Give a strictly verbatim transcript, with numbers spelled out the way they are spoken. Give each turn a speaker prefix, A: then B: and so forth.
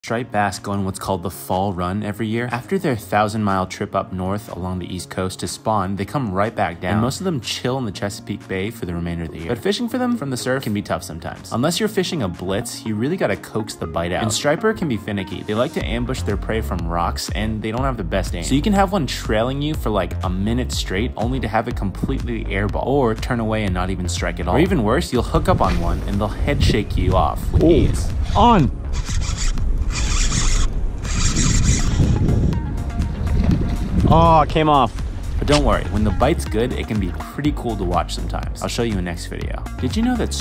A: Striped bass go on what's called the fall run every year. After their thousand mile trip up north along the east coast to spawn, they come right back down, and most of them chill in the Chesapeake Bay for the remainder of the year. But fishing for them from the surf can be tough sometimes. Unless you're fishing a blitz, you really gotta coax the bite out. And striper can be finicky. They like to ambush their prey from rocks, and they don't have the best aim. So you can have one trailing you for like a minute straight, only to have it completely airball, or turn away and not even strike at all. Or even worse, you'll hook up on one, and they'll head shake you off with ease.
B: On! Oh, it came off.
A: But don't worry, when the bite's good, it can be pretty cool to watch sometimes. I'll show you in the next video. Did you know that